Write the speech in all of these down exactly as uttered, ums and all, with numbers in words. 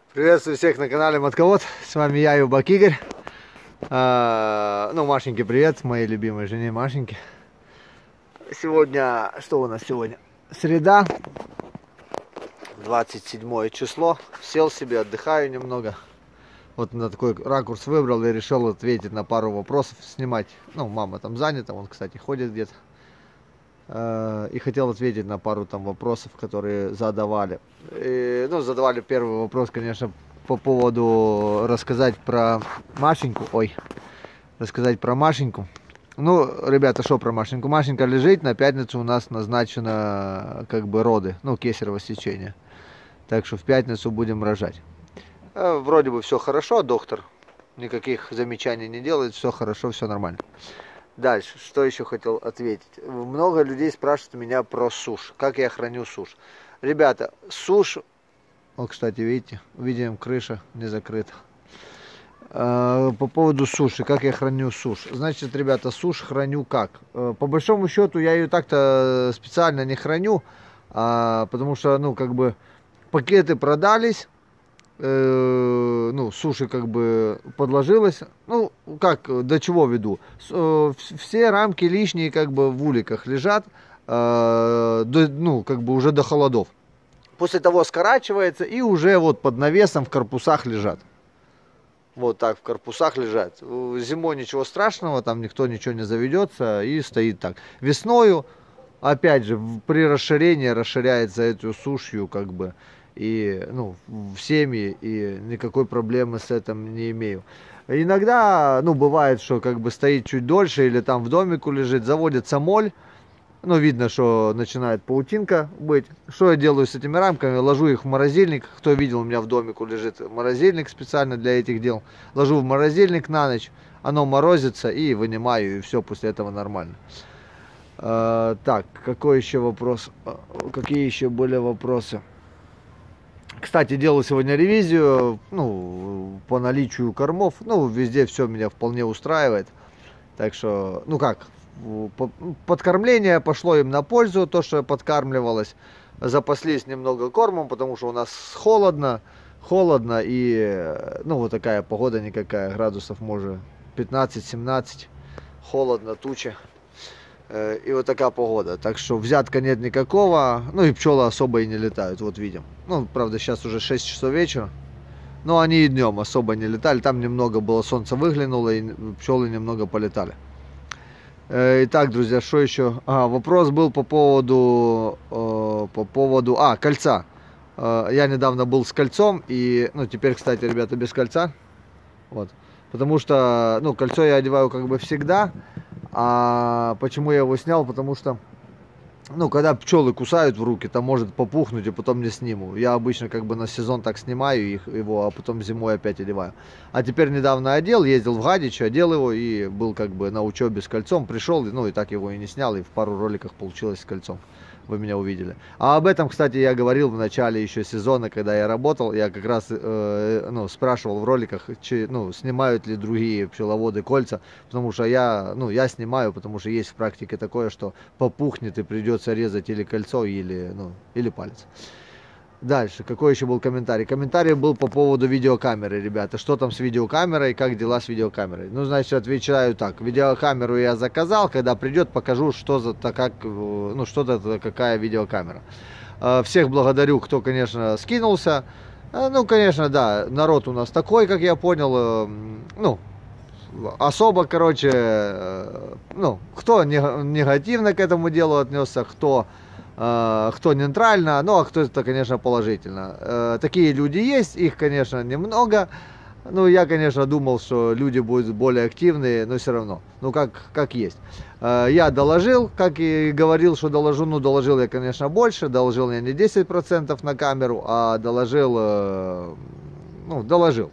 Приветствую всех на канале Мотковод. С вами я, Юбак Игорь. А, ну, Машеньке привет, моей любимой жене Машеньке. Сегодня, что у нас сегодня? Среда, двадцать седьмое число. Сел себе, отдыхаю немного. Вот на такой ракурс выбрал и решил ответить на пару вопросов, снимать. Ну, мама там занята, он, кстати, ходит где-то. И хотел ответить на пару там вопросов, которые задавали. И, ну, задавали первый вопрос, конечно, по поводу рассказать про Машеньку. Ой, рассказать про Машеньку. Ну, ребята, что про Машеньку? Машенька лежит, на пятницу у нас назначено как бы роды, ну, кесарево сечение. Так что в пятницу будем рожать. Вроде бы все хорошо, доктор никаких замечаний не делает, все хорошо, все нормально. Дальше, что еще хотел ответить. Много людей спрашивают меня про сушь. Как я храню сушь. Ребята, сушь... Вот, кстати, видите, видим, крыша не закрыта. По поводу суши, как я храню сушь. Значит, ребята, сушь храню как? По большому счету, я ее так-то специально не храню, потому что, ну, как бы, пакеты продались. Ну, суши как бы подложилось. Ну, как, до чего веду? Все рамки лишние как бы в уликах лежат, ну, как бы уже до холодов. После того скорачивается и уже вот под навесом в корпусах лежат. Вот так в корпусах лежат. Зимой ничего страшного, там никто ничего не заведется и стоит так. Весною, опять же, при расширении расширяется эту сушью как бы. И, ну, в семье, и никакой проблемы с этим не имею. Иногда, ну, бывает, что как бы стоит чуть дольше, или там в домику лежит, заводится моль. Ну, видно, что начинает паутинка быть. Что я делаю с этими рамками? Ложу их в морозильник. Кто видел, у меня в домику лежит морозильник специально для этих дел. Ложу в морозильник на ночь, оно морозится, и вынимаю, и все, после этого нормально. А, так, какой еще вопрос? Какие еще были вопросы? Кстати, делал сегодня ревизию, ну, по наличию кормов. Ну, везде все меня вполне устраивает. Так что, ну как, подкормление пошло им на пользу, то, что подкармливалось. Запаслись немного кормом, потому что у нас холодно. Холодно и, ну, вот такая погода никакая, градусов может пятнадцать-семнадцать. Холодно, туча. И вот такая погода. Так что взятка нет никакого. Ну и пчелы особо и не летают. Вот видим. Ну, правда, сейчас уже шесть часов вечера. Но они и днем особо не летали. Там немного было, солнце выглянуло, и пчелы немного полетали. Итак, друзья, что еще? А, вопрос был по поводу... По поводу... А, кольца. Я недавно был с кольцом. И, ну, теперь, кстати, ребята, без кольца. Вот. Потому что, ну, кольцо я одеваю как бы всегда. А почему я его снял? Потому что, ну, когда пчелы кусают в руки, там может попухнуть, и потом не сниму. Я обычно как бы на сезон так снимаю их, его, а потом зимой опять одеваю. А теперь недавно одел, ездил в Гадич, одел его и был как бы на учебе с кольцом. Пришел, ну, и так его и не снял, и в пару роликах получилось с кольцом. Вы меня увидели. А об этом, кстати, я говорил в начале еще сезона, когда я работал. Я как раз э, ну, спрашивал в роликах, чи, ну, снимают ли другие пчеловоды кольца. Потому что я, ну, я снимаю, потому что есть в практике такое, что попухнет и придется резать или кольцо, или, ну, или палец. Дальше, какой еще был комментарий? Комментарий был по поводу видеокамеры, ребята. Что там с видеокамерой, как дела с видеокамерой? Ну, значит, отвечаю так. Видеокамеру я заказал, когда придет, покажу, что за как, ну, что это, какая видеокамера. Всех благодарю, кто, конечно, скинулся. Ну, конечно, да, народ у нас такой, как я понял, ну, особо, короче, ну, кто негативно к этому делу отнесся, кто... кто нейтрально, ну а кто-то, конечно, положительно. Такие люди есть, их, конечно, немного. Ну, я, конечно, думал, что люди будут более активные, но все равно. Ну, как, как есть. Я доложил, как и говорил, что доложу. Ну, доложил я, конечно, больше. Доложил я не десять процентов на камеру, а доложил, ну, доложил.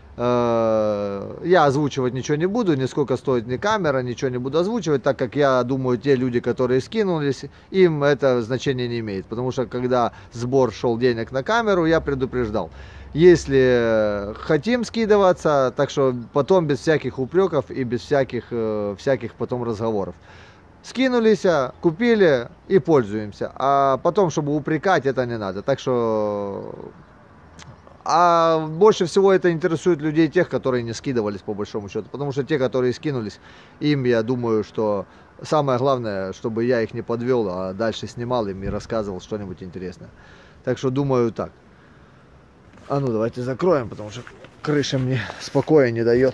Я озвучивать ничего не буду, ни сколько стоит ни камера, ничего не буду озвучивать, так как я думаю, те люди, которые скинулись, им это значение не имеет. Потому что когда сбор шел денег на камеру, я предупреждал. Если хотим скидываться, так что потом без всяких упреков и без всяких, всяких потом разговоров. Скинулись, купили и пользуемся. А потом, чтобы упрекать, это не надо. Так что... а больше всего это интересует людей тех, которые не скидывались по большому счету. Потому что те, которые скинулись, им, я думаю, что самое главное, чтобы я их не подвел, а дальше снимал им и рассказывал что-нибудь интересное. Так что думаю так. А ну давайте закроем, потому что крыша мне спокоя не дает.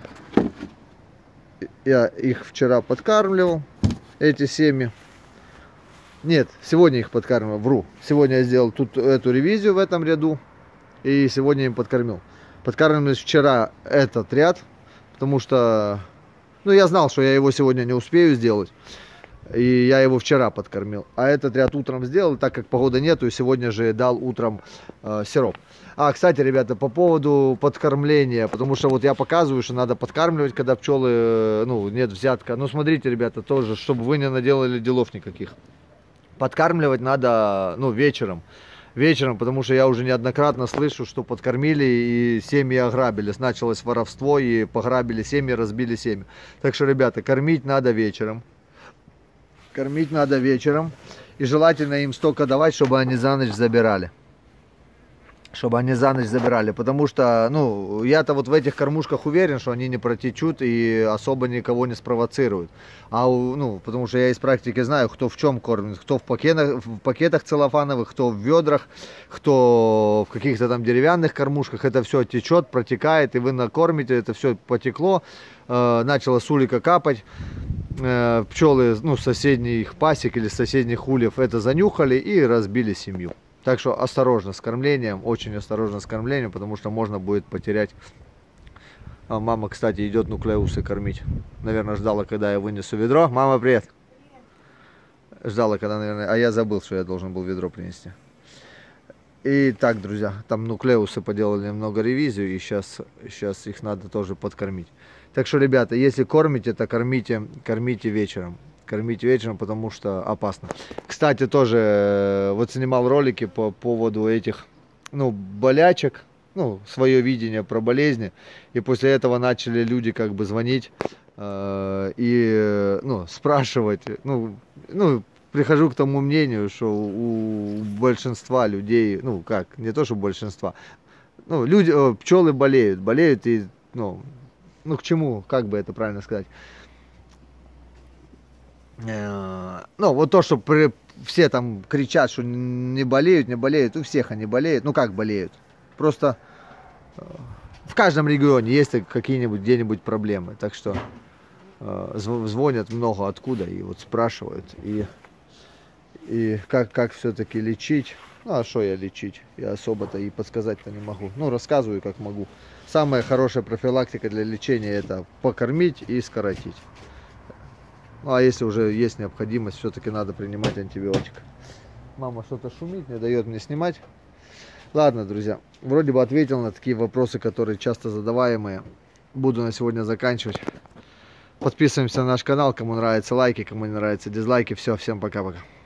Я их вчера подкармливал, эти семьи. Нет, сегодня их подкармливал, вру. Сегодня я сделал тут эту ревизию в этом ряду. И сегодня им подкормил. Подкармливались вчера этот ряд, потому что, ну, я знал, что я его сегодня не успею сделать. И я его вчера подкормил. А этот ряд утром сделал, так как погоды нету, и сегодня же дал утром э, сироп. А, кстати, ребята, по поводу подкормления, потому что вот я показываю, что надо подкармливать, когда пчелы, э, ну, нет взятка. Ну, смотрите, ребята, тоже, чтобы вы не наделали делов никаких. Подкармливать надо, ну, вечером. Вечером, потому что я уже неоднократно слышу, что подкормили и семьи ограбили. Началось воровство и пограбили семьи, разбили семьи. Так что, ребята, кормить надо вечером. Кормить надо вечером. И желательно им столько давать, чтобы они за ночь забирали. Чтобы они за ночь забирали. Потому что, ну, я-то вот в этих кормушках уверен, что они не протечут и особо никого не спровоцируют. А, ну, потому что я из практики знаю, кто в чем кормит. Кто в пакетах, в пакетах целлофановых, кто в ведрах, кто в каких-то там деревянных кормушках. Это все течет, протекает, и вы накормите, это все потекло. Э, начало с улика капать. Э, пчелы, ну, соседних пасек или соседних ульев это занюхали и разбили семью. Так что осторожно с кормлением, очень осторожно с кормлением, потому что можно будет потерять. А мама, кстати, идет нуклеусы кормить. Наверное, ждала, когда я вынесу ведро. Мама, привет! Ждала, когда, наверное... А я забыл, что я должен был ведро принести. И так, друзья, там нуклеусы поделали немного ревизию, и сейчас, сейчас их надо тоже подкормить. Так что, ребята, если кормите, то кормите, кормите вечером. Кормить вечером, потому что опасно. Кстати, тоже вот снимал ролики по поводу этих, ну, болячек, ну, свое видение про болезни. И после этого начали люди как бы звонить э, и, ну, спрашивать. Ну, ну, прихожу к тому мнению, что у большинства людей, ну, как, не то, что большинства, ну, люди, пчелы болеют, болеют и, ну, ну, к чему, как бы это правильно сказать. Ну, вот то, что при, все там кричат, что не болеют, не болеют, у всех они болеют. Ну, как болеют? Просто в каждом регионе есть какие-нибудь где-нибудь проблемы. Так что э, звонят много откуда и вот спрашивают. И, и как, как все-таки лечить. Ну, а что я лечить? Я особо-то и подсказать-то не могу. Ну, рассказываю, как могу. Самая хорошая профилактика для лечения — это покормить и скоротить. Ну, а если уже есть необходимость, все-таки надо принимать антибиотик. Мама что-то шумит, не дает мне снимать. Ладно, друзья, вроде бы ответил на такие вопросы, которые часто задаваемые. Буду на сегодня заканчивать. Подписываемся на наш канал, кому нравятся лайки, кому не нравятся дизлайки. Все, всем пока-пока.